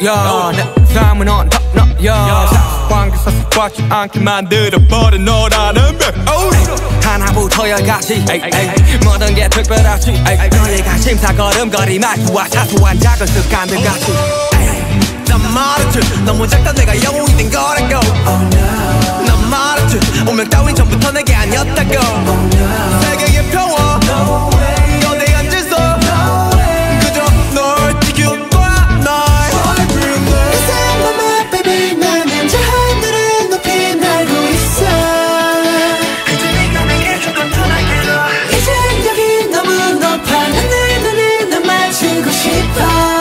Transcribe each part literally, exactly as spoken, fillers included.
야, 내 삶은 on top, no, 야 관계사 습관치 않게 만들어버린 너라는 백 하나부터 열까지 모든 게 특별하지 너의 관심사 걸음걸이 말투와 사소한 작은 습관들 같이 난 말했지 너무 작다 내가 영웅이 된 거라고 oh, no. 난 말했지 운명 따윈 전부터 내게 아니었다고 oh, no. 세계의 평화 no 거대한 질서 no 그저 널 지켜봐 날 이 삶의 baby 나는 저 하늘을 높이 날고 있어 그저 네가 내게 조금 더 날개로 이젠 여기 너무 높아 내 눈을 널 맞추고 싶어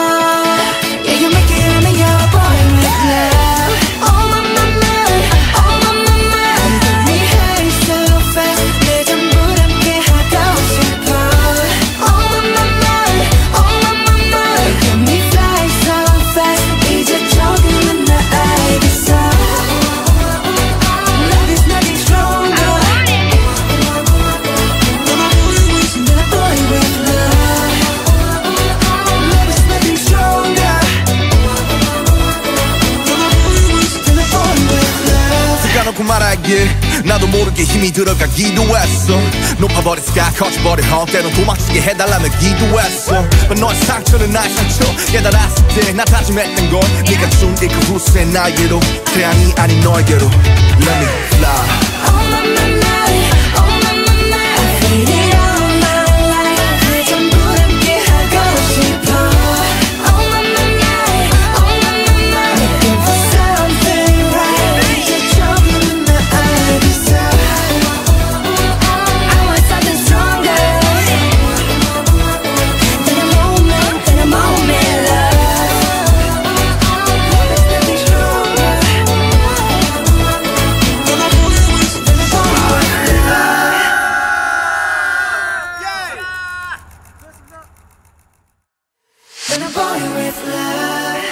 말하길 나도 모르게 힘이 들어가기도 했어 높아버린 sky 커져버린 험 때론 도망치게 해달라며 기도했어 너의 상처는 나의 상처 깨달았을 때 나 다짐했던 건 네가 준 이 그 후세 나에게로 태양이 아닌 너에게로 Let me fly Oh my my my Oh my my my I feel it all my life 그 전부 함께 하고 싶어 Oh my my my Oh my my my Looking for something right 이제 조금은 나 알겠어 I want something stronger Than a moment, than a moment love There's nothing stronger Than a boy with love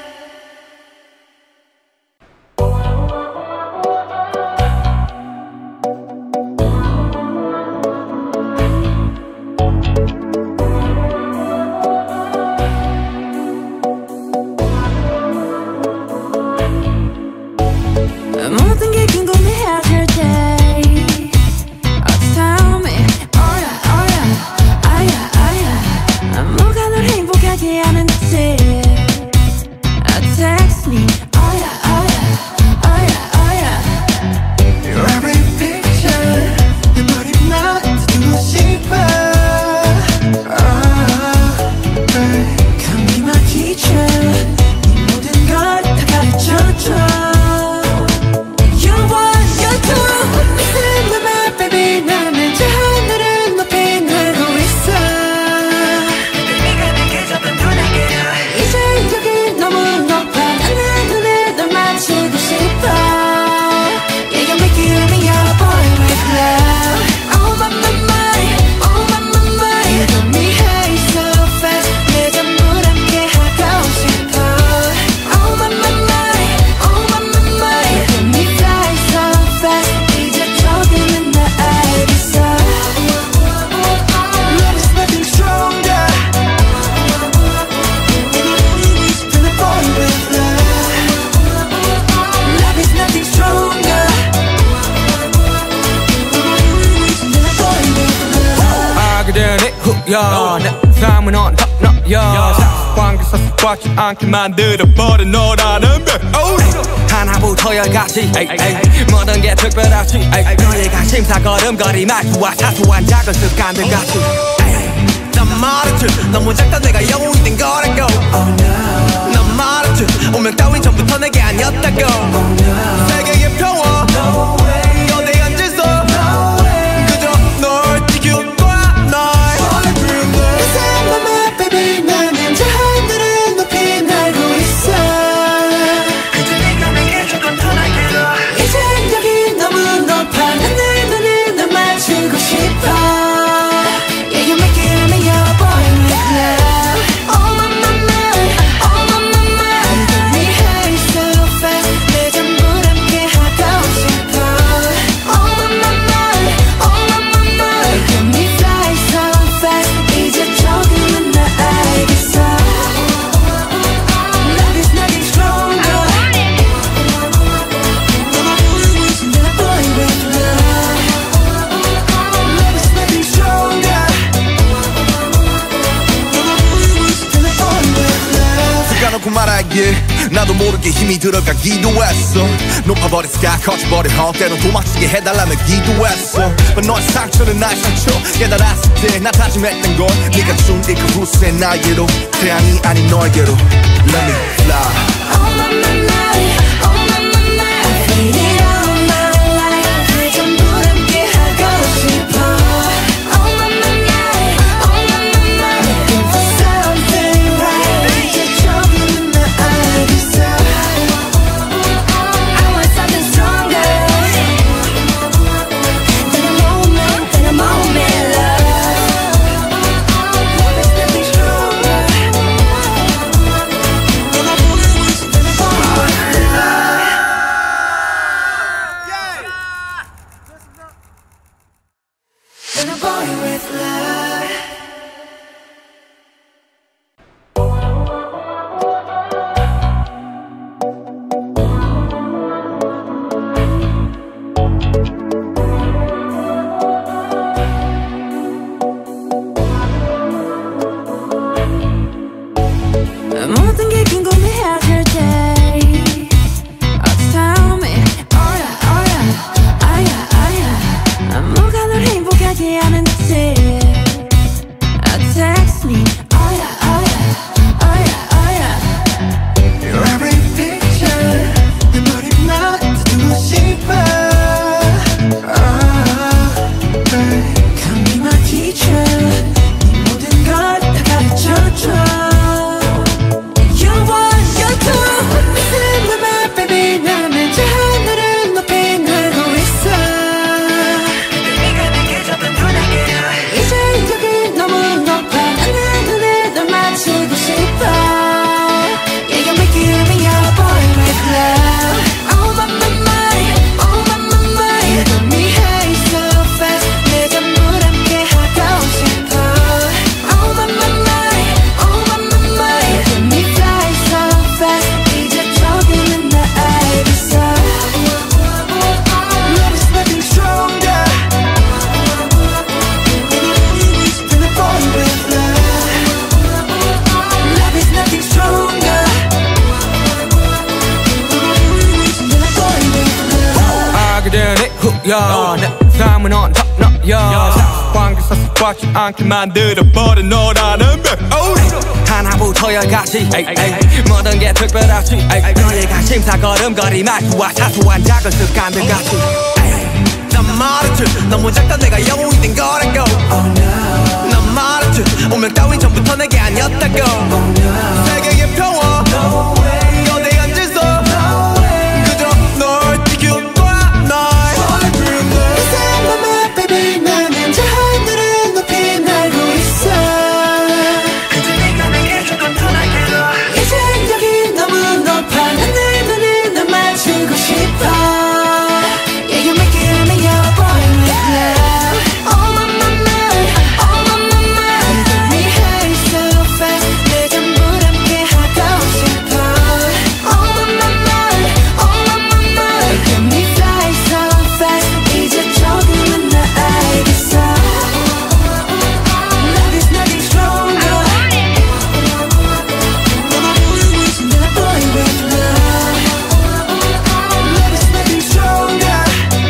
모든 게 궁금해하실 때 Oh tell me Oh yeah oh yeah Oh yeah oh yeah 뭐가 널 행복하게 하는지 Oh text me Oh yeah oh yeah Oh yeah oh yeah Your every picture 내 머리만 두고 싶어 Oh Call me my teacher 네 모든 걸 다 가르쳐줘 야, 내 삶은 on top, no, 야 관계사 습관치 않게 만들어버린 너라는 백 하나부터 열까지 모든 게 특별하지 너의 관심사 걸음걸이 말투와 사소한 작은 습관들 같이 난 말했지 너무 작다 내가 영웅이 된 거라고 oh, no. 난 말했지 운명 따윈 전부터 내게 아니었다고 oh, no. 세계의 평화 no 거대한 질서 no 그저 널 지켜봐 날 이 삶의 baby 나는 저 하늘을 높이 날고 있어 그저 네가 내게 조금 더 날개로 이젠 여기 너무 높아 내 눈을 널 맞추고 싶어 Yeah you make it me your boy with love Oh my my my Oh my my my 내 전부 함께 말하기에 나도 모르게 힘이 들어가기도 했어. 높아버린 sky 커져버린 헛 때론 도망치게 해달라며 기도했어. But 너의 상처는 나의 상처 깨달았을 때 나 다짐했던 건 네가 준 이 그 후세 나에게로 태양이 아닌 너에게로 Let me fly. Oh my my my, oh my my my, I feel it all my life. 그 전부 함께 하고 싶어. Oh my my my, oh my my my, looking for something right. 이제 조금은 나 알겠어. I want something stronger than a moment, than a moment, love. There's nothing stronger than a than a boy with love. 모든 게 궁금해하실 때 Oh tell me, oh yeah, oh yeah, oh yeah, oh yeah. 뭐가 널 행복하게 하는지 Oh text me, oh yeah, oh yeah, oh yeah, oh yeah. Your every picture 내 머리만 두고 싶어. Come be my teacher. 네 모든 걸 다 가르쳐줘. You want, you do. Listen to my baby. 나는 저 하늘을 높이 날고 있어. 네가 내게 줬던 분에게 이제 저기 너무 높아. 나는 눈에 널 맞추고 싶어. Yeah, you make you me your boy with love. Oh my my my, oh my my my. You got me high so fast. 내 전부 함께 하고 싶어. Oh my my my, oh my my my. You got me fly so fast. 이제 조금은 나 알겠어. Love is nothing stronger than a boy with love. Love is nothing stronger than a boy with love. 알게 되니 후야 내 삶은 on top 너야 관계에서 습관치 않게 만들어버린 너라는 백 하나부터 열까지 모든 게 특별하지 너의 관심사 걸음걸이 말투와 사소한 작은 습관들 같이 난 말했지 너무 작다 내가 영웅이 된 거라고. 난 말했지 운명 따윈 전부터 내게 아니었다고. 세계의 평화 거대한 질서 그저 널 지켜봐 날. Listen to my baby. 나는 저 하늘을 높이 날고 있어. 그저 네가 내게 줬던 편하게 이젠 여기 너무 높아. 나는 눈을 널 맞추고 싶어. Yeah, you make it me your boy with love. Oh my my my, oh my my my. You got me high so fast. 내 전부 함께 하고 싶어. Oh my my my, oh my my my. You got me fly so fast. 이제 조금은 나 알겠어. Love is nothing stronger than a boy with love. Love is nothing stronger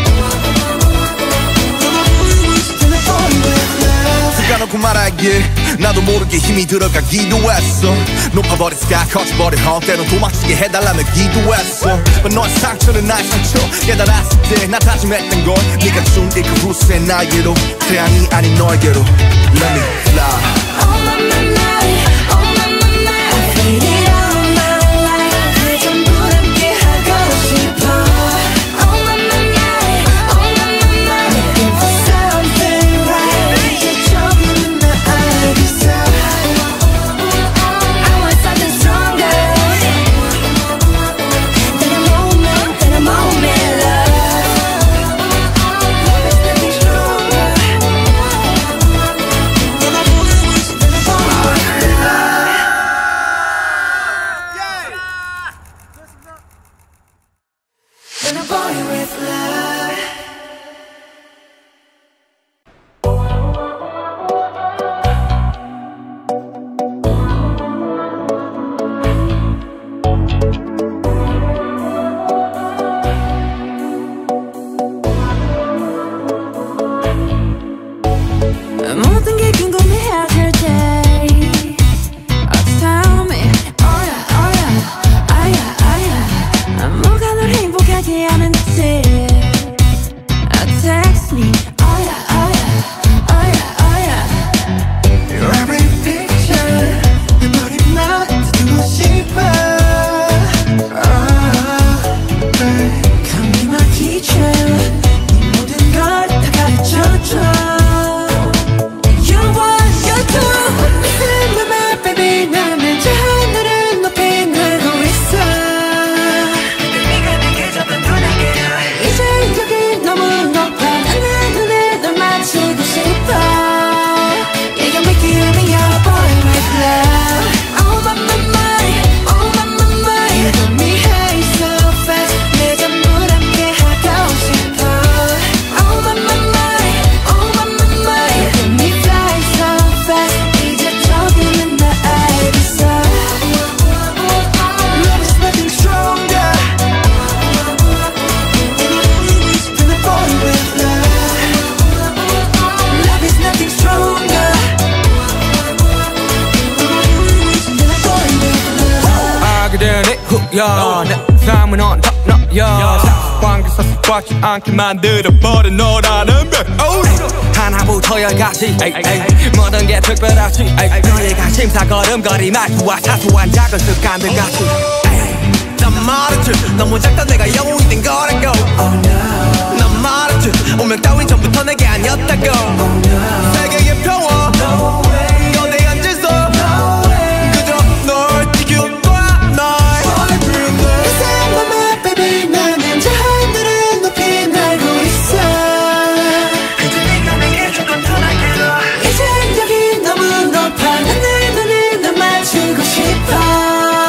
than a boy with love. 숨겨놓고 말하기에 나도 모르게 힘이 들어가기도 했어. 높아버린 sky 커져버린 헛 때론 도망치게 해달라며 기도했어. But 너의 상처는 나의 상처 깨달았을 때 나 다짐했던 건 네가 준 이 그 후세 나에게로 태양이 아닌 너에게로 Let me fly. Oh my my my, oh my my my. I feel it all my life. 그 전부 함께 하고 싶어. Oh my my my, oh my my my. Looking for something right. 이제 조금은 나 알겠어. I want something stronger than a moment, than a moment, love. There's nothing stronger than a yeah. 내 삶은 on top, no, yeah. 관계에서 꽉지 않게 만들어버린 너라는 백 하나부터 열까지 모든 게 특별하지 너의 관심사 걸음걸이 말투와 사소한 작은 습관들 같이 난 말했지 너무 작다 내가 영웅이 된 거라고 난 말했지 운명 따윈 전부터 내게 아니었다고 세계의 평화 너내 앉아서 그저 널 지킬 거야 날 이 사람만 baby 나는 저 하늘을 높이 날고 있어 그저 네가 내게 조금 더 날개로 이제 여기 너무 높아 난 내 눈을 널 맞추고 싶어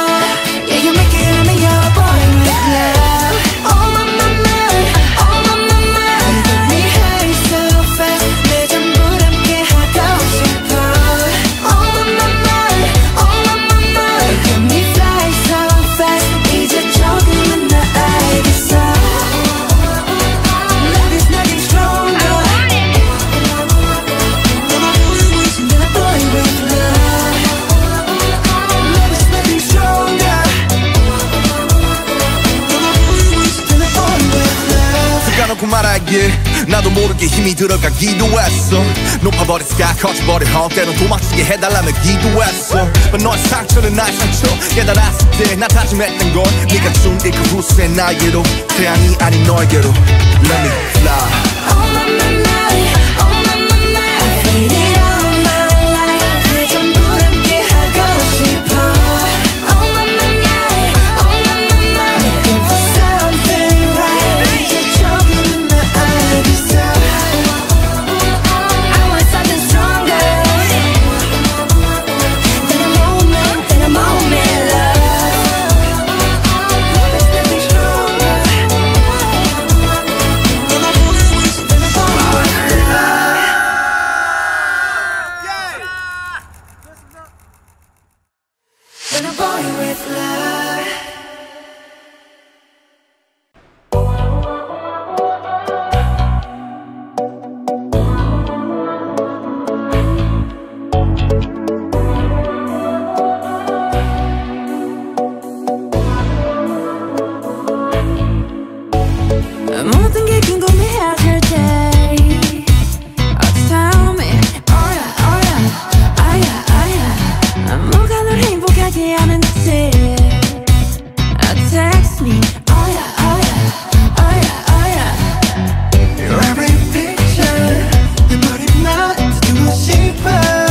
말하길 나도 모르게 힘이 들어가기도 했어 높아버린 스카 커져버린 헛 때론 도망치게 해달라며 기도했어 너의 상처는 나의 상처 깨달았을 때 나 다짐했던 건 네가 준 이 그 후세 나에게로 태양이 아닌 너에게로 Let me fly Oh my my my Oh my my my I feel it all my life 그 전부 함께 하고 싶어 Oh my my my Oh my my my Looking for something right 이제 조금은 나 알겠어 I want something stronger Than a moment, than a moment love There's nothing stronger than a boy with love 모든 게 궁금해하실 때 Tell me Oh yeah, oh yeah 아야, 아야 뭐가 널 행복하게 하는지 Text me Oh yeah, oh yeah Oh yeah, oh yeah Your every picture 내 머리 놔두고 싶어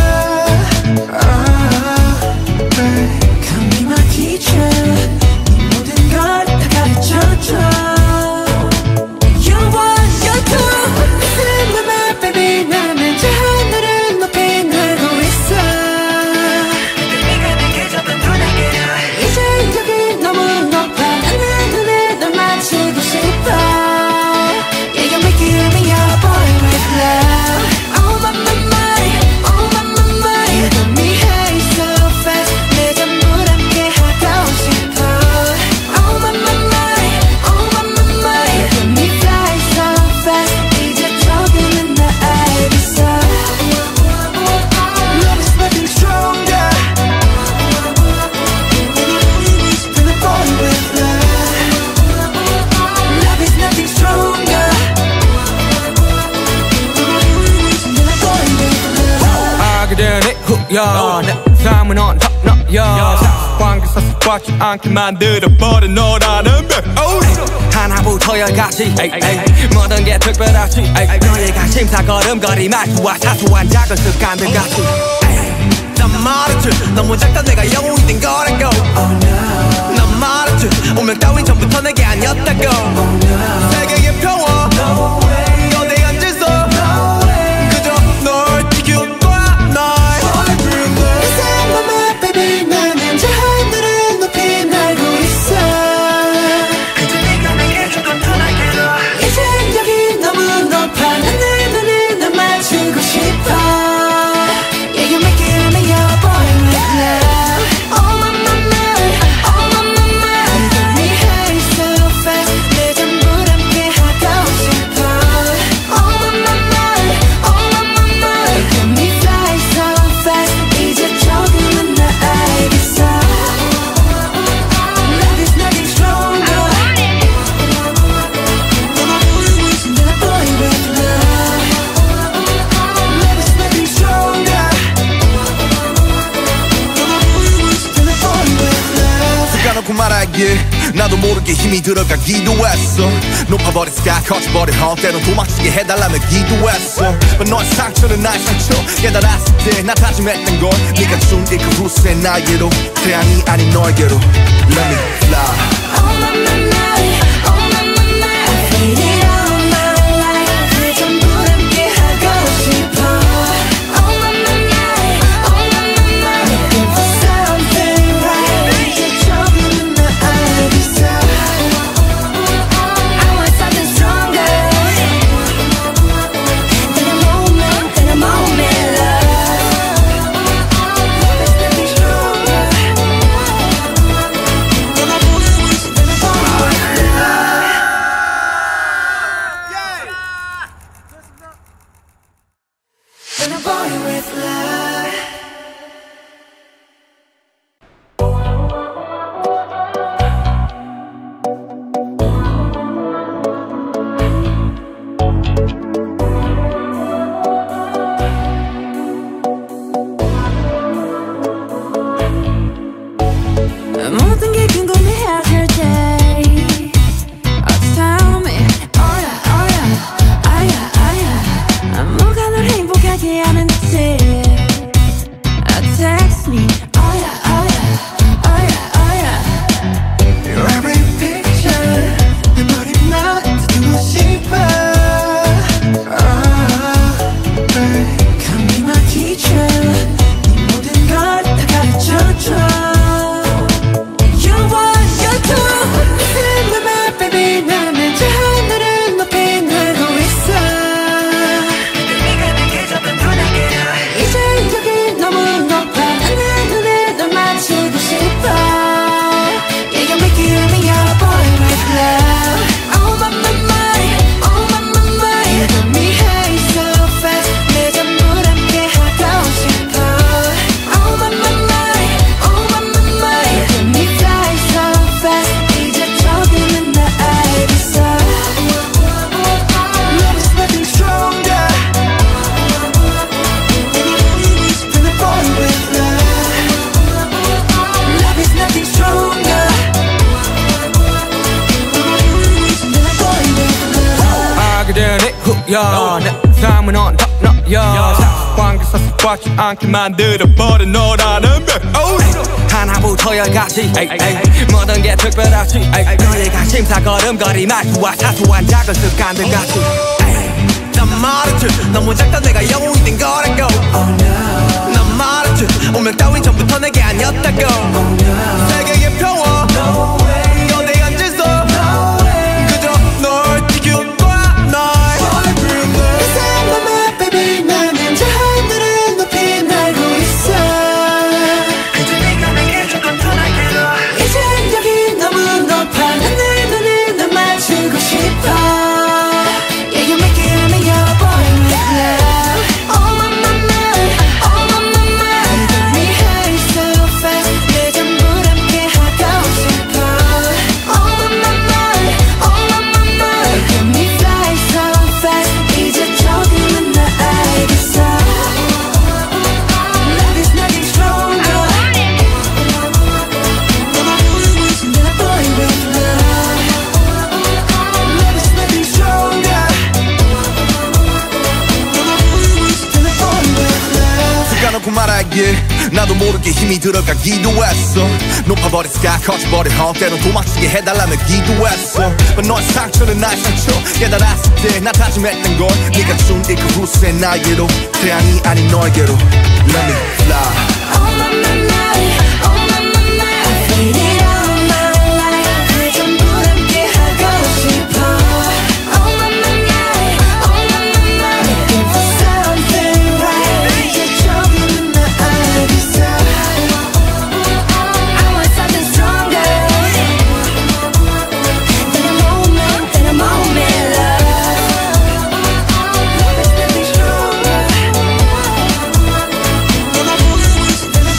oh, babe. Come be my teacher 네 모든 걸 다 가르쳐줘 You want, you do Listen my baby 나는 저 하늘을 높이 날고 있어 네가 내게 잡은 눈에게로 이제 여기 너무 높아 난 내 눈에 널 맞추고 싶어 Yeah, you make it me your boy with love Oh my my my Oh my my my You got me high so fast 내 전부를 함께 하고 싶어 Oh my my my Oh my my my You got me fly so fast 이제 조금은 나 알겠어 Love is nothing stronger Than a boy with love Love is nothing stronger than a boy with love 알게 된 이후야 내 삶은 on top, no, yeah. 관계에서 꽉지 않게 만들어버린 너라는 백 하나부터 열까지 모든 게 특별하지 너의 관심사 걸음걸이 말투와 사소한 작은 습관들 같이 난 말했지 너무 작다 내가 영웅이 된 거라고 난 말했지 운명 따윈 전부터 내게 아니었다고 세계의 평화 너내 앉아서 그저 널 지킬 거야 날 이 사람만 baby 나는 저 하늘을 높이 날고 있어 그저 네가 내게 조금 더 날개로 이제 여기 너무 높아 난 내 눈을 널 맞추고 싶어 Yeah, you make it me your boy with love Oh my my my Oh my my my You got me high so fast 내 전부를 함께 하고 싶어 말하기에 나도 모르게 힘이 들어가기도 했어. 높아버린 sky 커져버린 헛 때론 도망치게 해달라며 기도했어. But 너의 상처는 나의 상처 깨달았을 때 나 다짐했던 걸 네가 준 이 그 후세 나에게로 태양이 아닌 너에게로 Let me fly. Oh my my my, oh my my my, I feel it all my life. 그 전부 함께 하고 싶어. Oh my my my, oh my my my, looking for something right. 이제 조금은 나 알겠어. I want something stronger than a moment, than a moment, love. There's nothing stronger than a Than a boy with love. 모든 게 궁금해하실 때 Oh tell me, oh yeah, oh yeah, 아야 아야 뭐가 널 행복하게 하는지 Oh text me, oh yeah, oh yeah, oh yeah, oh yeah. Your every picture 내 머리만 두고 싶어. Oh, babe. Come be my teacher 네 모든 걸 다 가르쳐줘. You want, you do. Remember my baby 나는 저 하늘을 높이 날고 있어. 네가 내게 줬던 분에게로 이제 여기 너무 높아. 내 눈에 널 맞추고 싶어. Yeah, you make it me your boy with love. Oh my my my, oh my my my, you got me high so fast. 내 전부 함께 하고 싶어. Oh my my my, oh my my my, you got me fly so fast. 이제 조금은 나 알겠어. Love is nothing stronger than a boy with love. Love is nothing stronger than a boy with love. 알게 되니 후야 내 삶은 언덕너야 상관계사 습관치 않게 만들어버린 너라는 백 하나부터 열까지 모든 게 특별하지 너의 관심사 걸음걸이 말투와 사소한 작은 습관들까지 난 말했지 너무 작다 내가 영웅이 된 거라고. 난 말했지 운명 따윈 전부터 내게 아니었다고. 세계의 평화 너내 앉아서 그저 널 지켜봐 날. Remember my baby 나는 저 하늘을 높이 날고 있어. 그저 네가 내게 줬던 편하게로 이젠 여기 너무 높아. 내 눈에 널 맞추고 싶어. Yeah, you make it me your boy with love. Oh my my my, oh my my my, you got me high so fast. 내 전부 함께 하고 싶어. Oh my my my, oh my my my, you got me fly so fast. 이제 조금은 나 알겠어. Love is nothing stronger than a boy with love. Love is nothing stronger than a boy with love. 숨겨놓고 말하기에 나도 모르게 힘이 들어가기도 했어. 높아버린 sky 커져버린 헛 때론 도망치게 해달라며 기도했어. But 너의 상처는 나의 상처 깨달았을 때 나 다짐했던 걸 네가 준 이 그 후세 나에게로 태양이 아닌 너에게로 Let me fly. Oh my my my, oh my my my, I feel it all my life. 그 전부 함께 하고 싶어. Oh my my my, oh my my my, looking for something right. 이제 조금은 나 알겠어. I want something stronger than a moment, than a moment, love. There's nothing stronger than a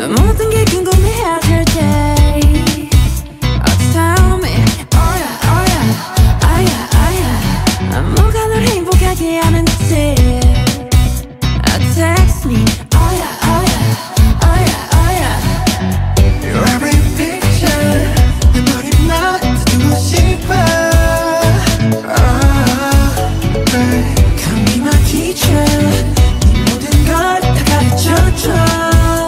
모든 게 궁금해하실 때 Oh tell me Oh yeah oh yeah Oh yeah oh yeah 뭐가 널 행복하게 하는지 Oh text me Oh yeah oh yeah Oh yeah oh yeah Your every picture 내 머리만 두고 싶어 oh, hey. Come be my teacher 네 모든 걸 다 가르쳐줘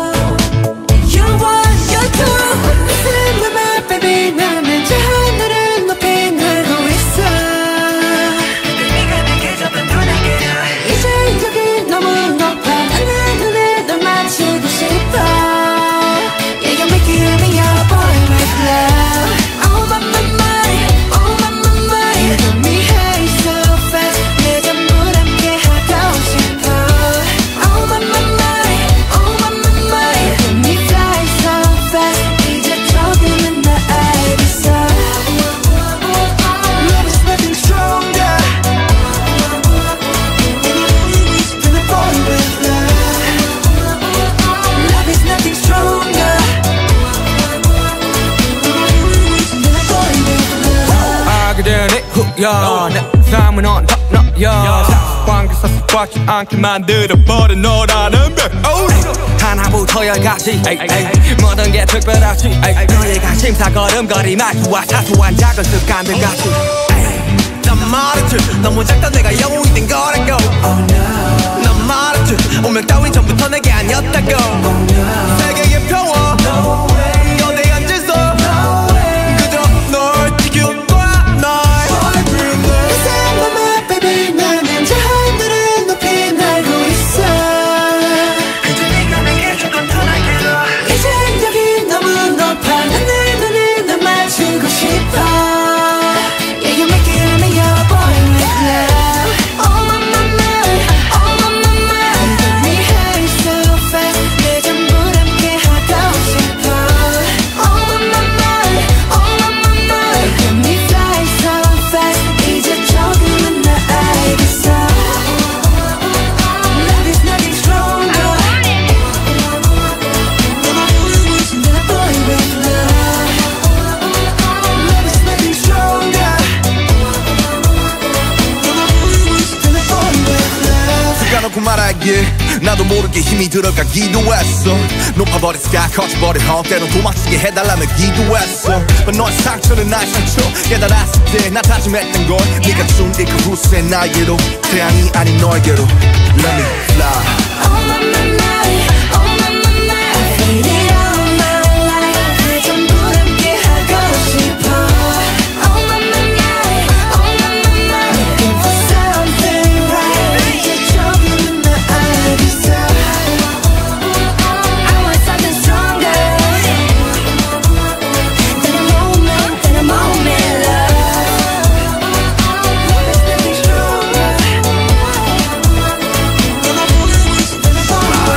야, 내 삶은 on top, no, 야 관계에서 꽉지 않게 만들어버린 너라는 백 하나부터 열까지 모든 게 특별하지 너의 관심사 걸음걸이 말투와 사소한 작은 습관들 같이 난 말했지 너무 작다 내가 영웅이 된 거라고 난 말했지 운명 따윈 전부터 내게 아니었다고 세계의 평화 너내 앉아서 그저 널 지켜봐 나도 모르게 힘이 들어가기도 했어 높아버린 스카 커져버린 헛 때론 도망치게 해달라며 기도했어 But 너의 상처는 나의 상처 깨달았을 때 나 다짐했던 건 네가 준 그 후세 나에게로 태양이 아닌 너에게로 Let me fly Oh my my my Oh my my my I feel it all my life 그 전부 함께 하고 싶어 Oh my my my Oh my my my Looking for something right 이제 조금은 나 알겠어 I want something stronger than a moment than a moment love There's nothing stronger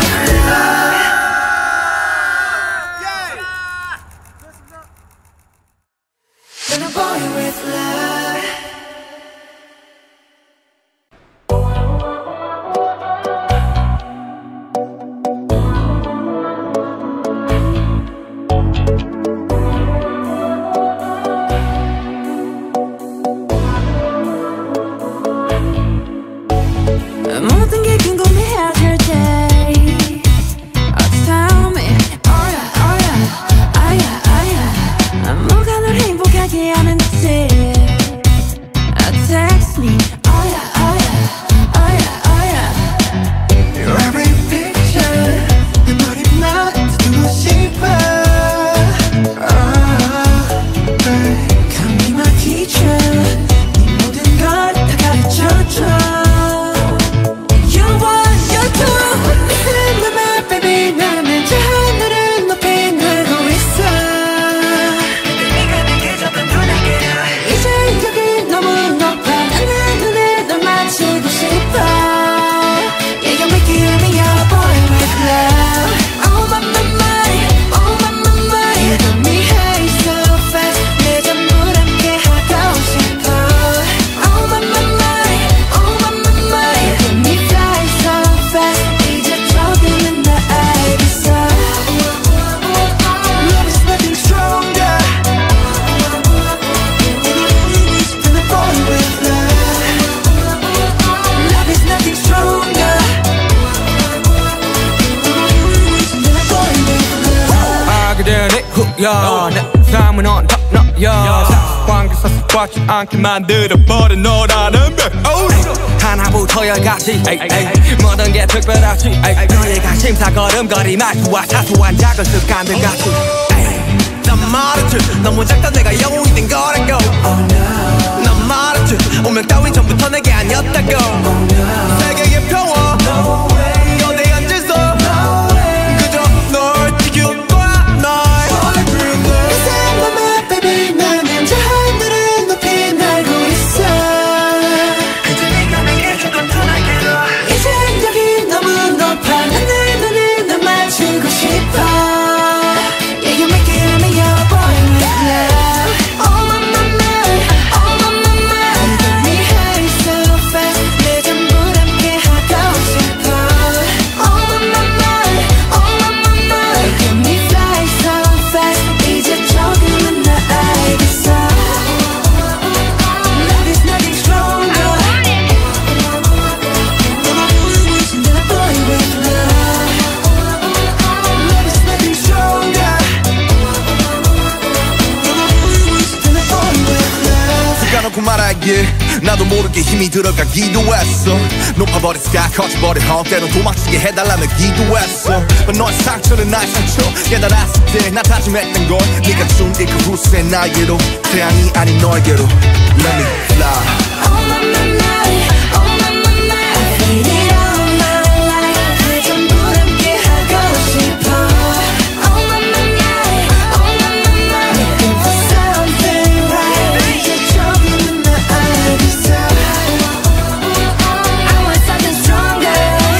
yeah. 내 삶은 on top, no, yeah. 관계에서 꽉지 않게 만들어버린 너라는 백 하나부터 열까지 모든 게 특별하지 너의 관심사 걸음걸이 말투와 사소한 작은 습관들 같이 난 말했지 너무 작다 내가 영웅이 된 거라고 난 말했지 운명 따윈 전부터 내게 아니었다고 세계의 평화 거대한 질서 그저 널 지킬 거야 날 말하길 나도 모르게 힘이 들어가기도 했어 높아버린 스카 커져버린 험 때론 도망치게 해달라며 기도했어 너의 상처는 나의 상처 깨달았을 때 나 다짐했던 건 네가 준 이 그 후세 나에게로 태양이 아닌 너에게로 Let me fly Oh my my my Oh my my my I feel it all my life 그 전부 함께 하고 싶어 Oh my my my Oh my my my Looking for something right 이제 조금은 나 알겠어 I want something stronger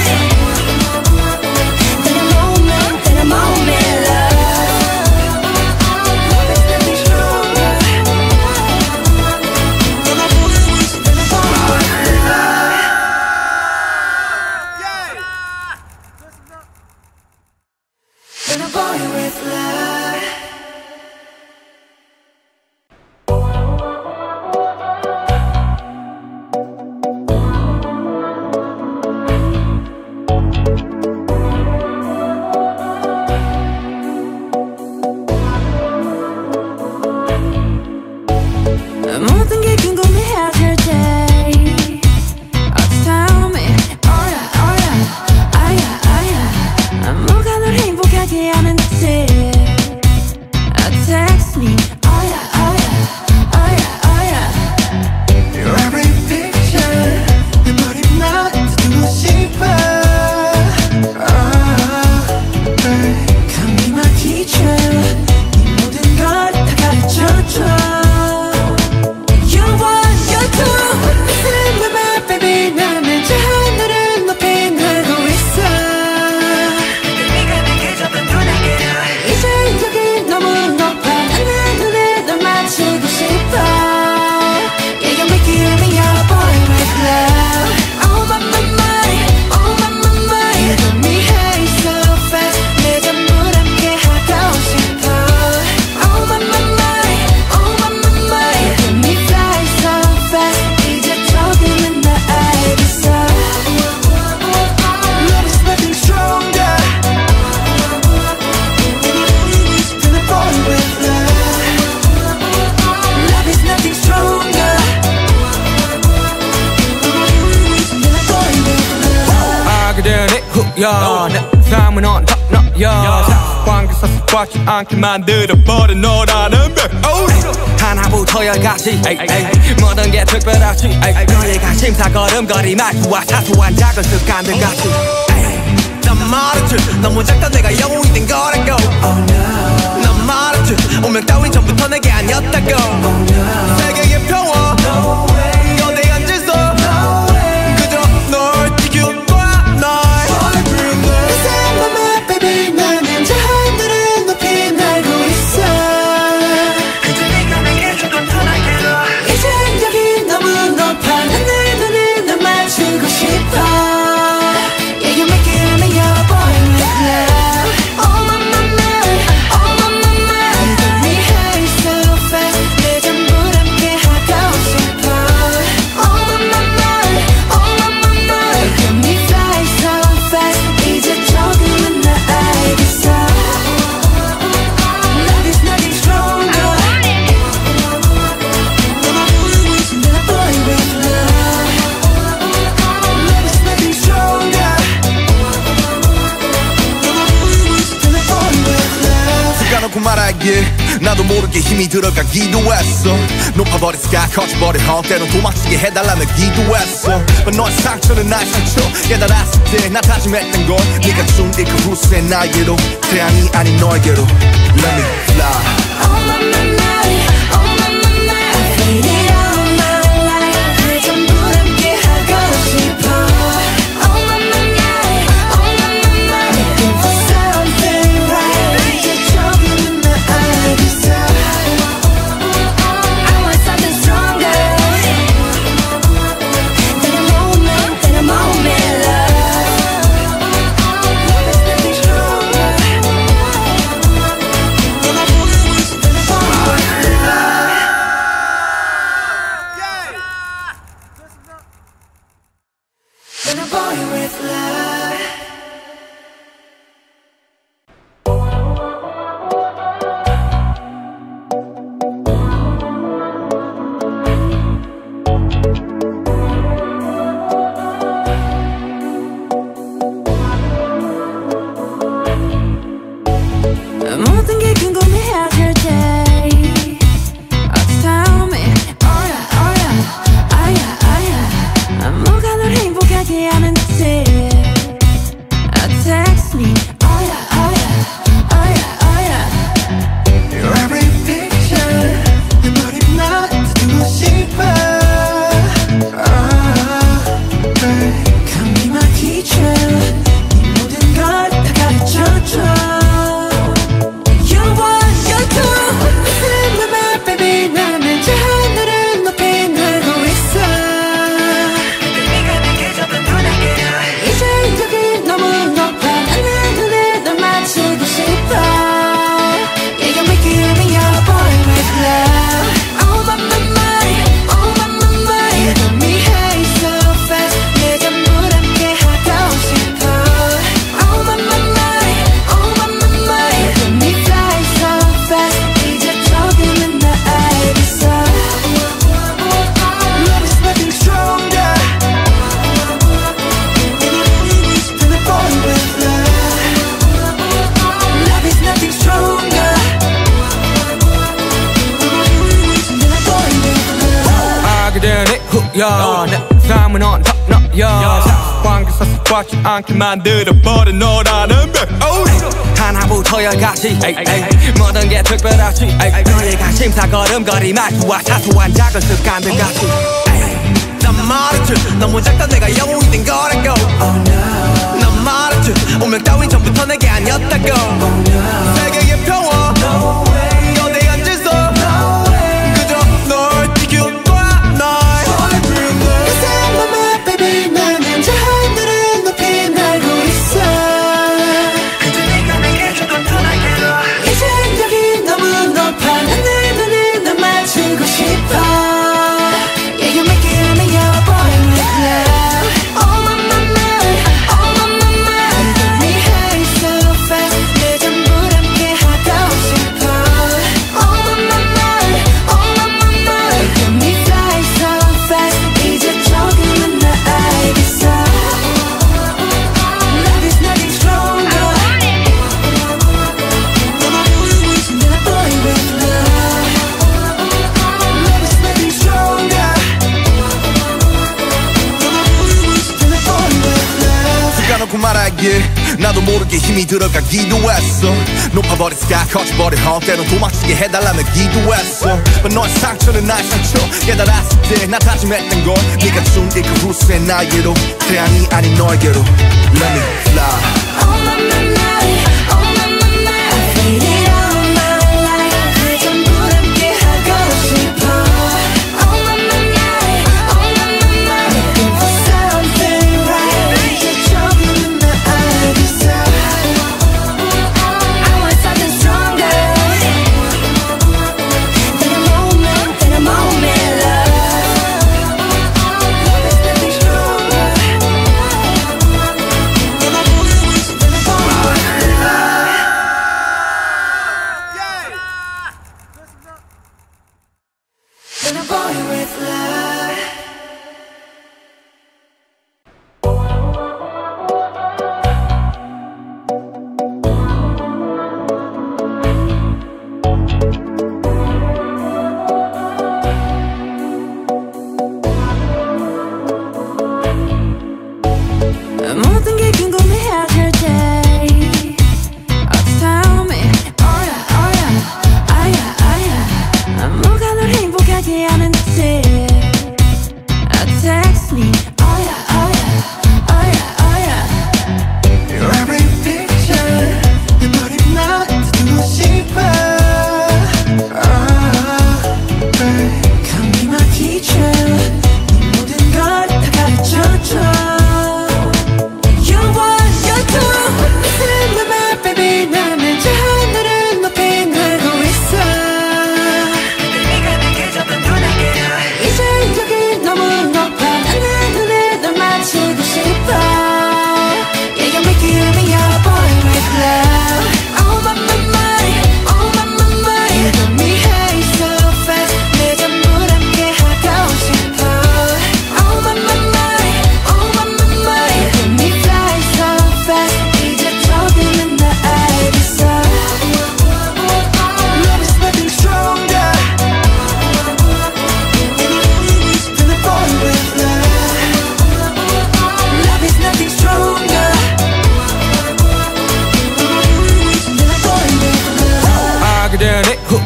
Than a moment, than a moment love There's nothing stronger Than a Than a boy with love 모든 게 궁금해하실 때 Oh tell me Oh yeah, oh yeah 아야 아야 뭐가 널 행복하게 하는지 Oh text me Oh yeah, oh yeah Oh yeah, oh yeah Your every picture 내 머리만 듣고 싶어 Come be my teacher 이 모든 걸 다 가르쳐줘 You want, you do Listen to my baby 나는 저 하늘을 높이 날고 있어 네가 내게 잡은 눈에게 이제 여기 너무 높아 내 눈에 널 맞추고 싶어 Yeah, you make it me your boy with love Oh my my my Oh my my my You got me high so fast 내 전부 함께 하고 싶어 Oh my my my Oh my my my You got me fly so fast 이제 조금은 나 알겠어 Love is nothing stronger Than a boy with love Love is nothing stronger Than a boy with love 알게 된 이후야 내 삶은 on top, no, yeah. 관계에서 꽉지 않게 만들어버린 너라는 백 하나부터 열까지 모든 게 특별하지 너의 관심사 걸음걸이 말투와 사소한 작은 습관들 같이 난 말했지 너무 작다 내가 영웅이 된 거라고 난 말했지 운명 따윈 전부터 내게 아니었다고 세계의 평화 거대한 질서 그저 널 지킬 거야 날 Listen to my baby 나는 저 하늘을 높이 날고 있어 그저 네가 내게 준 건 편하게로 이제 여기 너무 높아 내 눈에 널 맞추고 싶어 Yeah, you make it me your boy with love Oh my my my Oh my my my You got me high so fast 내 전부 함께 까놓고 말하길 나도 모르게 힘이 들어가기도 했어. 높아버린 sky 커져버린 헛 때론 도망치게 해달라며 기도했어. But 너의 상처는 나의 상처 깨달았을 때 나 다짐했던 건 네가 준 이 그 후세 나에게로 태양이 아닌 너에게로 Let me fly. All of my night, all of my night I faded all my life 그 전부 함께 하고 싶어. All of my night, all of my night Looking for something right 이제 조금은 나 알겠어. I want something stronger than a moment, than a moment love. Love is nothing stronger than a Than a boy with love. 모든 게 궁금해하실 때 oh, tell me, oh yeah, oh yeah, ah yeah, ah yeah 뭐가 널 행복하게 하는지 oh, text me, oh yeah, oh yeah, oh yeah, oh yeah Your every picture 내 머리만 두고 싶어. Come be my teacher 네 모든 걸 다 가르쳐줘. You want, you do Listen to my baby 나는 저 하늘을 높이 날고 있어. 네가 내게 줬던 눈에게 이제 여기 너무 높아 난 눈에 널 맞추고 싶어. Yeah, you make me your boy with love. All by my mind, all by my mind You got me high so fast 내 전부 함께 하고 싶어. All by my mind, all by my mind You got me fly so fast 이제 조금은 나 알겠어. Love is nothing stronger than a boy with love. Love is nothing stronger than a boy with love. 아 그대 내 후야 내 삶은 on top 너야 관계사 습관치 않게 만들어버린 너라는 배 하나부터 열까지 모든 게 특별하지 너의 관심사 걸음걸이 말투와 사소한 작은 습관들까지 난 말했지 너무 작다 내가 영웅이 된 거라고. 난 말했지 운명 따윈 전부터 내게 아니었다고. 세계의 평화 너내 앉아서 그저 널 지켜봐 날. Listen to my baby 나는 저 하늘을 높이 날고 있어. 그저 네가 내게 줬던 편하게로 이제 여기 너무 높아 난 내 눈에 널 맞추고 싶어. Yeah, you make it me your boy with love. All on my mind, all on my mind You got me high so fast 내 전부 함께 하고 싶어. All on my mind, all on my mind You got me fly so fast 이제 조금은 나 알겠어. Love is nothing stronger than a boy with love. Love is nothing stronger than a boy with love. 까놓고 말하길 나도 모르게 힘이 들어가기도 했어. 높아버린 sky 커져버린 헛 때론 도망치게 해달라며 기도했어. But 너의 상처는 나의 상처 깨달았을 때 나 다짐했던 건 네가 준 이 그 후세 나에게로 태양이 아닌 너에게로 Let me fly. All of my night, all of my night I faded all my life 그 전부 함께 하고 싶어. All of my night, all of my night Looking for something right 이제 조금은 나 알겠어. I want something stronger than a moment, than a moment love. Love is nothing stronger than a boy with love.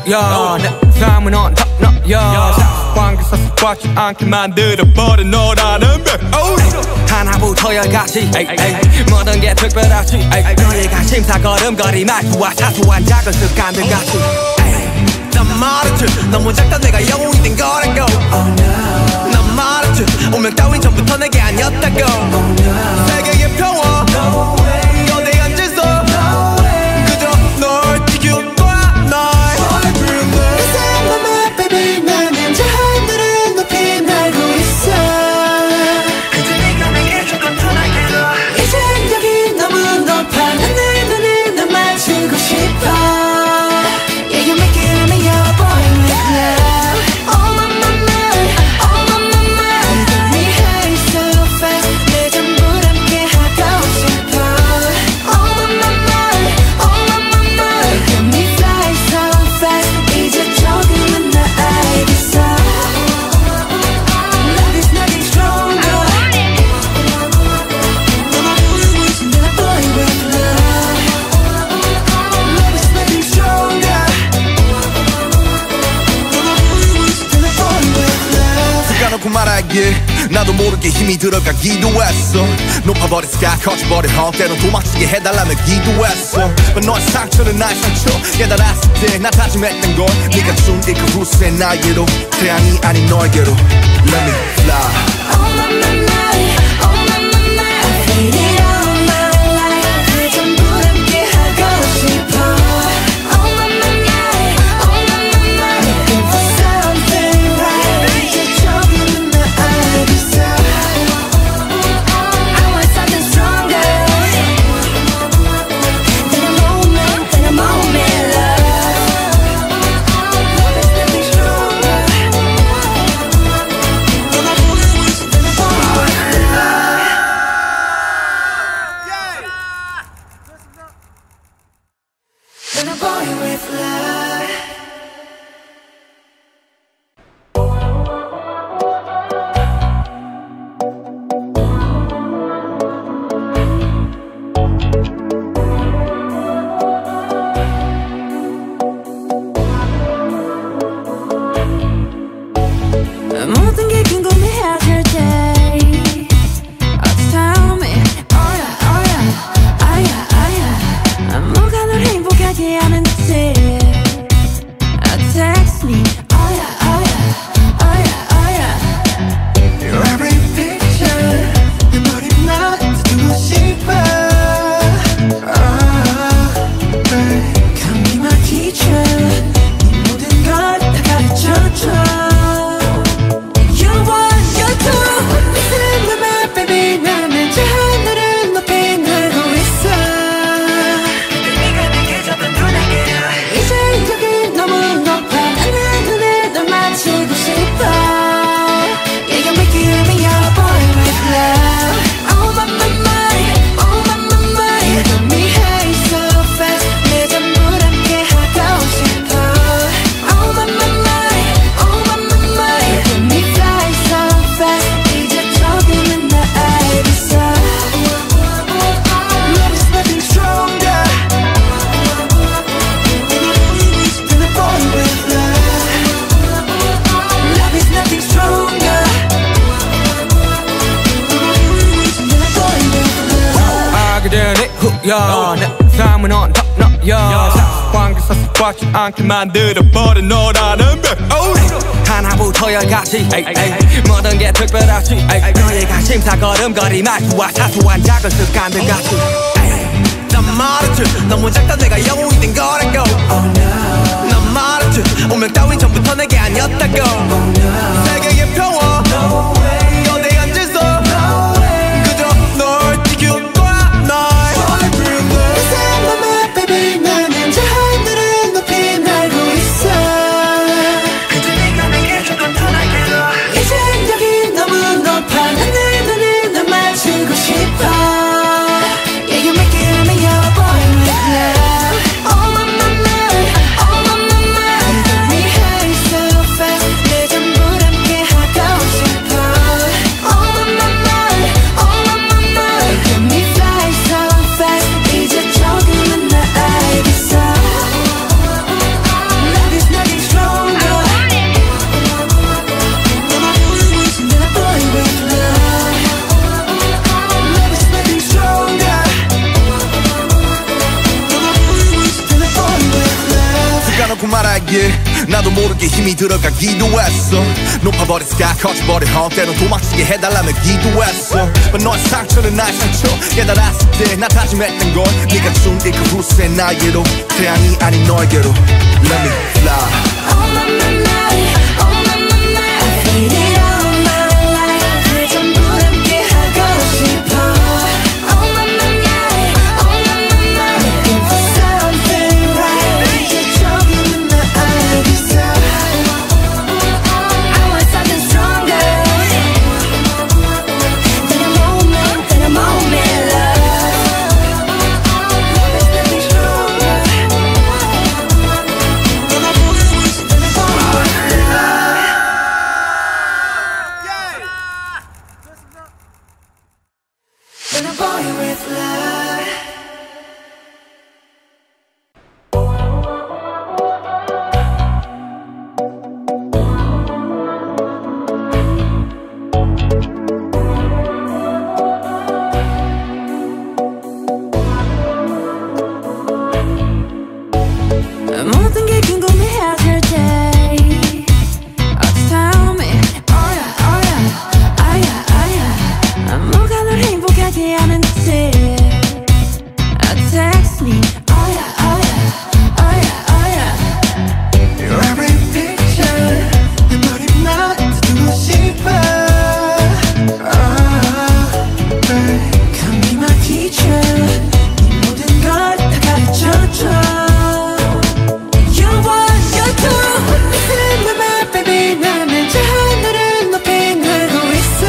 야, 내 삶은 on top 너야 상황에서 습관치 않게 만들어버린 너라는 백 하나부터 열까지 모든 게 특별하지 너의 관심사 걸음걸이 말투와 사소한 작은 습관들 같이 난 말했지 너무 작다 내가 영웅이 된 거라고 난 말했지 운명 따윈 전부터 내게 아니었다고 세계의 평화 너내 앉아서 그저 널 지킬 거야 날 Inside my mind baby 나는 저 하늘을 높이 날고 있어 그저 네가 내게 준 건 편하게도 이제 여기 너무 높아 내 눈을 널 맞추고 싶어 Yeah, you make it me your boy with love Oh my my my, oh my my my You get me high so fast 내 전부 함께 하고 싶어 Oh my my my, oh my my my You get me fly so fast 이제 조금은 더 알겠어 Love is nothing stronger Than a boy with love Love is nothing stronger 까놓고 말하길 나도 모르게 힘이 들어가기도 했어 높아버린 스카 커져버린 헛 때론 도망치게 해달라며 기도했어 But 너의 상처는 나의 상처 깨달았을 때 나 다짐했던 건 네가 준 이 그 후세 나에게로 태양이 아닌 너에게로 Let me fly Oh my my my, oh my my my I hate it all my life 그 전부 함께 하고 싶어 Oh my my my, oh my my my Looking for something right 이제 조금은 더 알겠어 I want something stronger Than a moment, than a moment love Love is nothing stronger Than a boy with love Than a boy with love 모든 게 궁금해하실 때 Oh tell me Oh yeah oh yeah Oh yeah oh yeah 뭐가 널 행복하게 하는지 Oh text me Oh yeah oh yeah Oh yeah oh yeah Your every picture 내 머리만 두고 싶어 Come be my teacher 네 모든 걸 다 가르쳐줘 You want, you do Listen to my baby 나는 저 하늘을 높이 날고 있어 네가 내게 줬던 편하게도 이제 여기 너무 높아 내 눈에 널 맞추고 싶어 Yeah, you make it me your boy with love Oh my my my, oh my my my You got me high so fast 내 전부 함께 하고 싶어 Oh my my my, oh my my my You got me fly so fast 이제 조금은 더 알겠어 Love is nothing stronger Than a boy with love Love is nothing stronger Than a boy with love 알게 된 이후야 내 삶은 on top 너야 상황에서 습관치 않게 만들어버린 너라는 백 하나부터 열까지 모든 게 특별하지 너의 관심사 걸음걸이 말투와 사소한 작은 습관들 같이 난 말했지 너무 작다 내가 영웅이 된 거라고 난 말했지 운명 따윈 전부터 내게 아니었다고 세계의 평화 너내 앉아서 그저 널 지킬 거야 날 Inside my mind baby 나는 저 하늘을 높이 날고 있어 그저 네가 내게 준 건 편하게도 이제 여기 너무 높아 내 눈을 널 맞추고 싶어 Yeah, you make it me your boy with love Oh 까놓고 말하길 나도 모르게 힘이 들어가기도 했어. 높아버린 sky 커져버린 헛 때론 도망치게 해달라며 기도했어. But 너의 상처는 나의 상처 깨달았을 때 나 다짐했던 건 네가 준 이 그 후세 나에게로 태양이 아닌 너에게로 Let me fly. Oh my my my, oh my my my, I feel it all my life. 그 전부 함께 하고 싶어. Oh my my my, oh my my my, looking for something right. 이제 조금은 나 알겠어. I want something stronger than a moment, than a moment, love. There's nothing stronger. Than a boy with love. 모든 게 궁금해하실 때 Oh tell me, oh yeah, oh yeah, oh yeah, oh yeah. 뭐가 널 행복하게 하는지 Oh text me, oh yeah, oh yeah, oh yeah, oh yeah. Your every picture 내 머리만 듣고 싶어. Oh, babe. Come be my teacher. 네 모든 걸 다 가르쳐줘. You want, you do. Listen to my baby. 나는 저 하늘을 높이 날고 있어.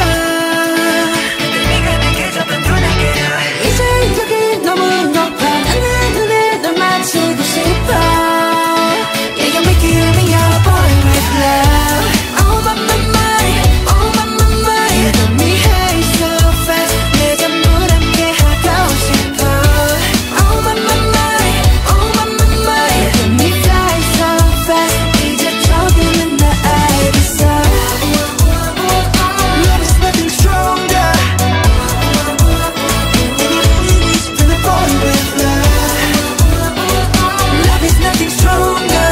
네가 내게 잡은 눈에게 이제 여기 너무 높아. 나는 눈에 널 맞추고 싶어. Yeah, you make it me your boy with love. Oh my my my, oh my my my. You got me high so fast. 내 전부 함께 하고 싶어. Oh my my my, oh my my my. You got me fly so fast. 이제 조금은 나 알겠어. Love is nothing stronger than a boy with love. Love is nothing stronger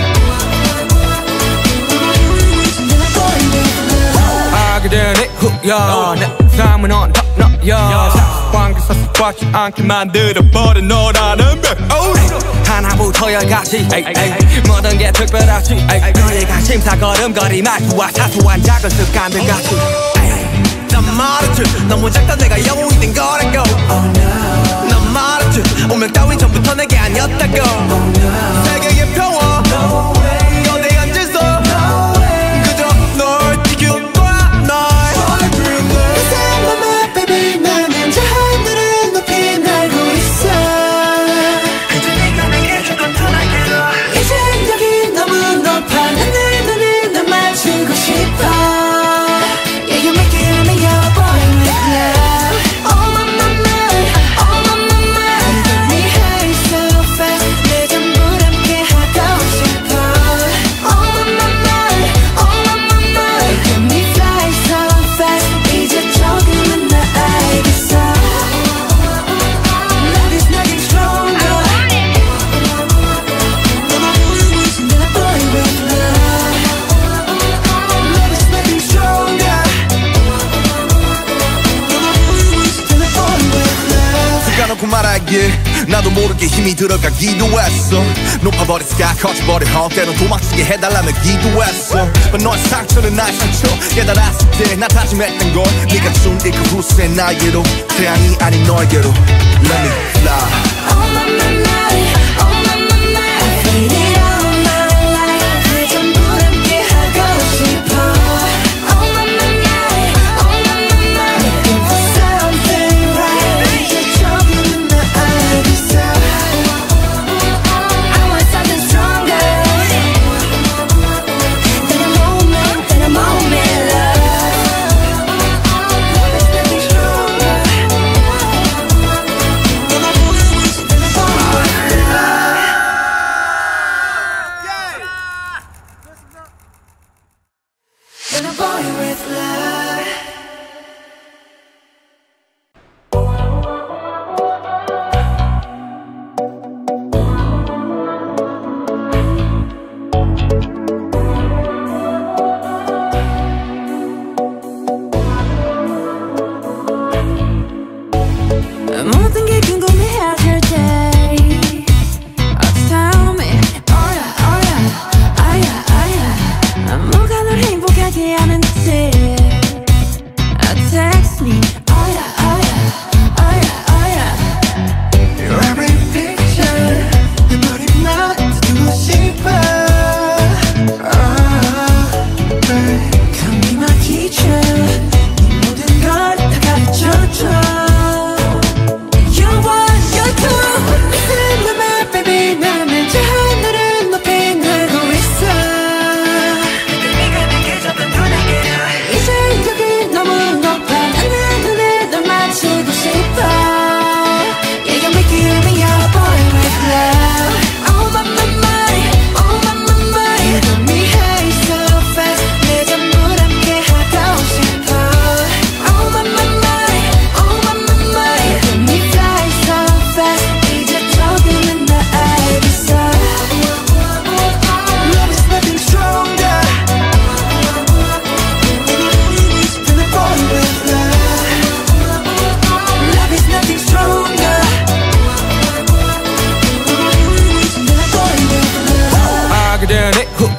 than a boy with love. 알게 되니 후야 내 삶은 on top 너야 관계에서 꽉지 않게 만들어버린 너라는 배 하나부터 열까지 모든 게 특별하지 너의 관심사 걸음걸이 말투와 사소한 작은 습관들 같이 난 말했지 너무 작다 내가 영웅이 된 거라고. 난 말했지 운명 따윈 전부터 내게 아니었다고. 세계의 평화 거대한 질서 그저 널 지킬 거야 날. Listen to my baby. 나는 저 하늘을 높이 날고 있어. 이제 네가 내게 준 건 편하게로. 이제 여기 너무 높아. 나는 눈을 널 맞추고 싶어. Yeah, you make it me your boy with love. Oh my my my, oh my my my. You got me high so fast. 내 전부 함께 하고 싶어. Oh my my my, oh my my my. You got me fly so fast. 이제 조금은 나 알겠어. Love is nothing stronger than a boy with love. Love is nothing stronger than a boy with love. 까놓고 말하길 나도 모르게 힘이 들어가기도 했어. 높아버린 sky 커져버린 헛 때론 도망치게 해달라며 기도했어. But 너의 상처는 나의 상처 깨달았을 때 나 다짐했던 건 네가 준 이 그 후세 나에게로 태양이 아닌 너에게로 Let me fly. Oh my my my, oh my my my. I feel it all my life. 그 전부 함께 하고 싶어. Oh my my my, oh my my my. Looking for something right. 이제 조금은 나 알겠어. I want something stronger than a moment, than a moment, love. There's nothing stronger than a boy with love.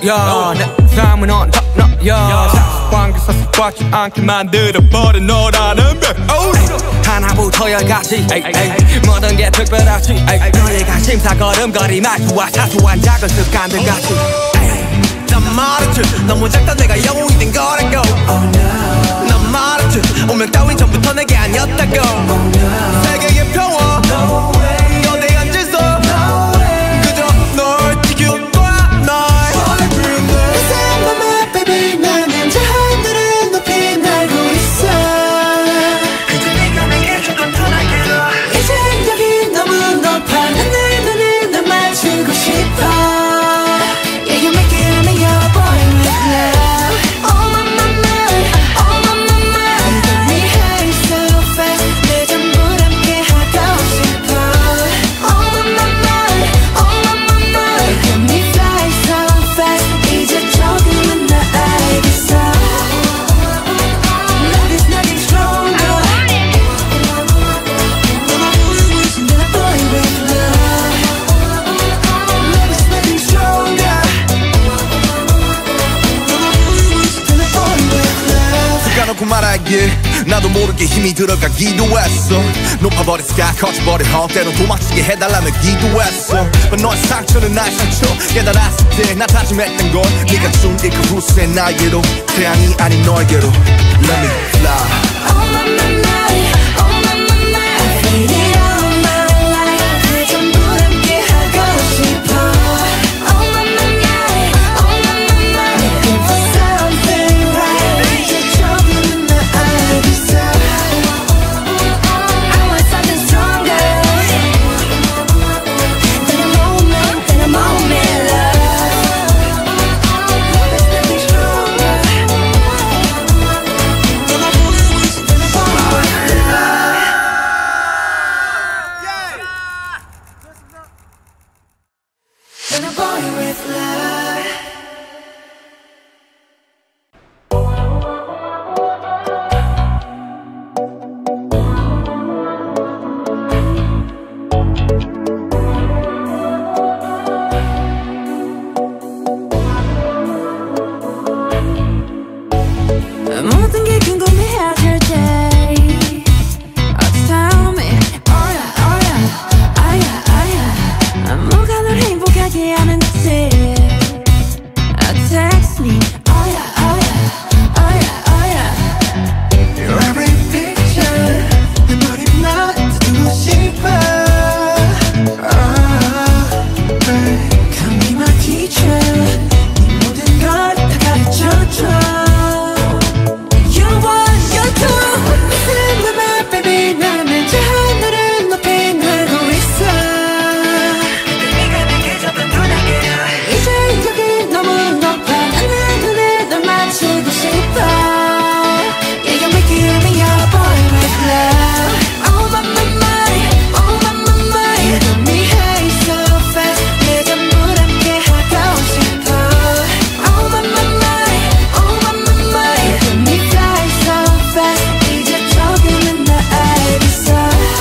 야, 내 삶은 on top 너야 사관계사 습관치 않게 만들어버린 너라는 백 하나부터 열까지 모든 게 특별하지 너의 관심사 걸음걸이 말투와 사소한 작은 습관들 같이 난 말했지 너무 작다 내가 영웅이 된 거라고 난 말했지 운명 따윈 전부터 내게 아니었다고 세계의 평화 너내 앉아서 그저 널 지켜봐 날 Stand by me baby 나는 저 하늘을 높이 날고 있어 그저 네가 내게 조금 편하게로 이제 여기 너무 높아 난 내 눈을 널 맞추고 싶어 말하길 나도 모르게 힘이 들어가기도 했어 높아버린 sky 커져버린 헛 때론 도망치게 해달라며 기도했어 But 너의 상처는 나의 상처 깨달았을 때 나 다짐했던 건 네가 준 이 그 후세 나에게로 태양이 아닌 너에게로 Let me fly Oh my my my Oh my my my I feel it all my life 그 전부 함께 하고 싶어 Oh my my my Oh my my my Looking for something right 이제 조금은 나 알겠어 I want something stronger Than a moment, than a moment love There's nothing stronger Than a Than a boy with love 모든 게 궁금해질 때 Oh tell me Oh yeah oh yeah Ah yeah ah yeah 뭐가 널 행복하게 하는지 Oh text me Oh yeah oh yeah Oh yeah oh yeah Your every picture 내 머리 나 두고 싶어 Come be my teacher 네 모든 걸 다 가르쳐줘 You want you do Stand by me baby 나는 저 하늘을 높이 날고 있어 네가 내게 조금 편하게로 이제 여기 너무 높아 난 내 눈에 널 맞추고 싶어 Yeah you make it me your boy with love Oh my my my Oh my my my You got me high so fast 내 전부 함께 하고 싶어 Oh my my my Oh my my my You got me fly so fast 이제 조금은 나 알겠어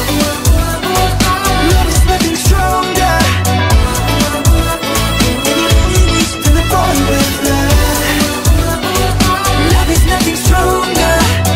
Love is nothing stronger Than a boy with love Love is nothing stronger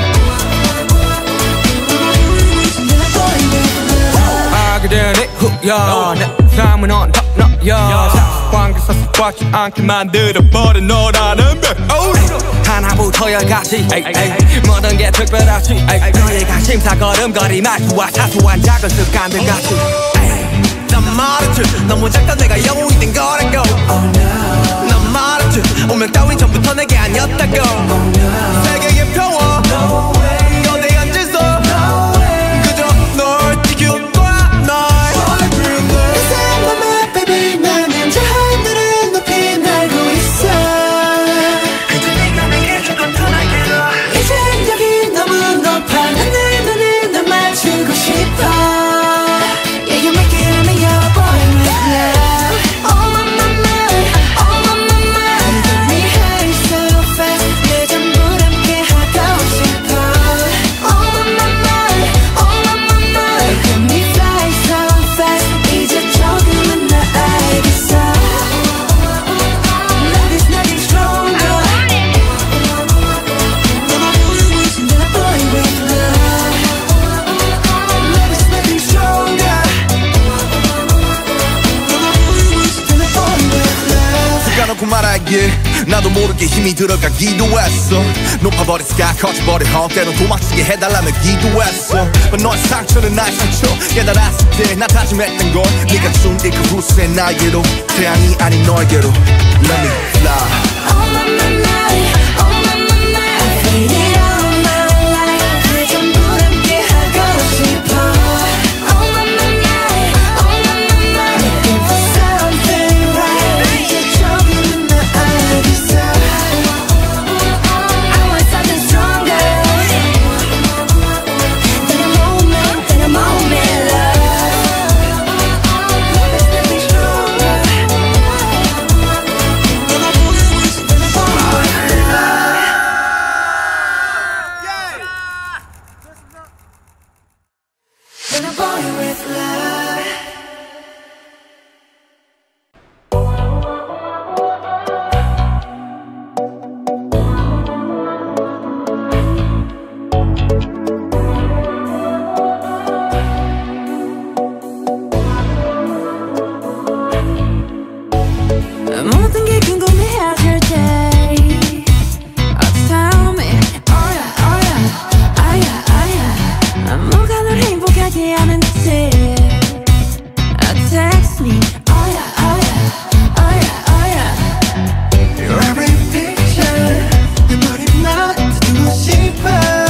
Than a boy with love 알게 된 이후야 내 삶은 on top 너야 사관계사 습관치 않게 만들어버린 너라는 백 하나부터 열까지 모든 게 특별하지 너의 관심사 걸음걸이 말투와 사소한 작은 습관들 같이 난 말했지 너무 작다 내가 영웅이 된 거라고 난 말했지 운명 따윈 전부터 내게 아니었다고 세계의 평화 너내 앉아서 그저 널 지켜봐 날 Stand by me baby 나는 저 하늘을 높이 날고 있어 그저 네가 내게 조금 편하게로 이제 여기 너무 높아 난 내 눈을 널 맞추고 싶어 Yeah you make it me your boy with love Oh my my my Oh my my my You got me high so fast 내 전부 함께 까놓고 말하길 나도 모르게 힘이 들어가기도 했어. 높아버린 sky 커져버린 헛 때론 도망치게 해달라며 기도했어. But 너의 상처는 나의 상처 깨달았을 때 나 다짐했던 건 네가 준 이 그 후세 나에게로 태양이 아닌 너에게로 Let me fly. Oh my my my, oh my my my, I feel it all my life. 그 전부 함께 하고 싶어. Oh my my my, oh my my my, looking for something right. 이제 조금은 더 알겠어. I want something stronger than a moment, than a moment, love. There's nothing stronger. Than a boy with love. 모든 게 궁금해하실 때 Oh tell me, oh yeah, oh yeah, ah yeah, ah yeah. 뭐가 널 행복하게 하는지 Oh text me, oh yeah, oh yeah, oh yeah, oh yeah. Your every picture 내 머리만 듣고 싶어.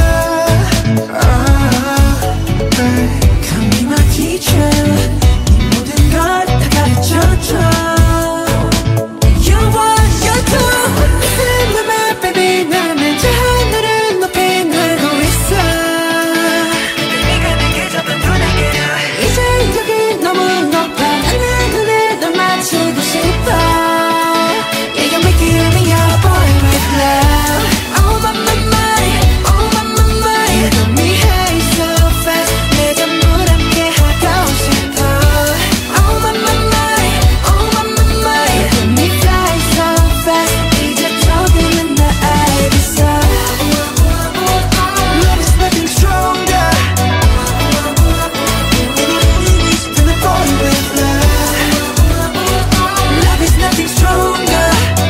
Come be my teacher. 네 모든 걸 다 가르쳐줘. You want, you do. Listen to my baby. 나는 저 하늘을 높이 날고 있어. 네가 내게 잡은 분에게 이제 여기 너무 높아. 난 눈에 널 맞추고 싶어. Yeah, you make it me your boy with love. Oh my my my, oh my my my. You got me high so fast. 내 전부 함께 하고 싶어. Oh my my my, oh my my my. You got me fly so fast. 이제 조금은 더 알겠어. Love is nothing stronger than a boy with love. Love is nothing stronger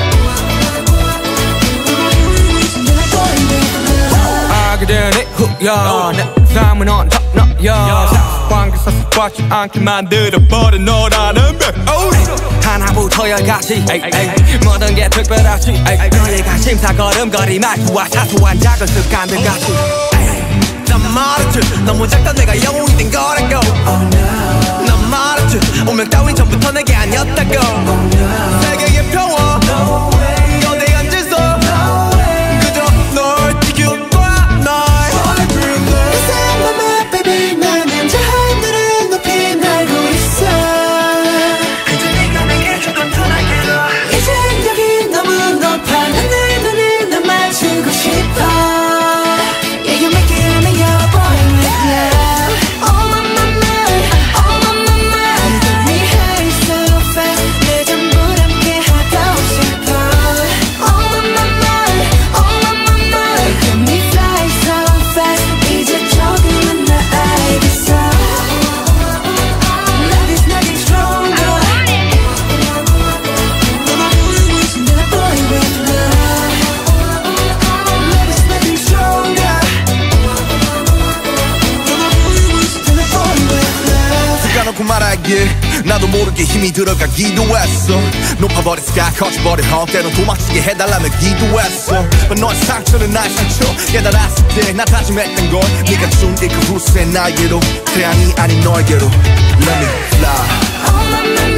than a boy with love. 알게 되니 후야 내 삶은 on top 너야 상관계에서 습관치 않게 만들어버린 너라는 백 하나부터 열까지 모든 게 특별하지 너의 관심사 걸음걸이 말투와 사소한 작은 습관들 같이 난 말했지 너무 작다 내가 영웅이 된 거라고. 난 말했지 운명 따윈 전부터 내게 아니었다고. 세계의 평화 거대한 질서 그저 널 지켜봐 날. Listen to my baby. 나는 저 하늘을 높이 날고 있어. 이제 네가 내게 주던 편하게로 이제 여기 너무 높아. 난 내 눈을 널 맞추고 싶어. Yeah, you make it me your boy with love. Oh my my my, oh my my my. You got me high so fast. 내 전부 함께 하고 싶어. Oh my my my, oh my my my. You got me fly so fast. 이제 조금은 더 알겠어. Love is nothing stronger than a boy with love. Love is nothing stronger than a boy with love. 까놓고 말하길 나도 모르게 힘이 들어가기도 했어. 높아버린 sky 커져버린 헛 때론 도망치게 해달라며 기도했어. But 너의 상처는 나의 상처 깨달았을 때 나 다짐했던 건 네가 준 이 그 후세 나에게로 태양이 아닌 너에게로 Let me fly. Oh my my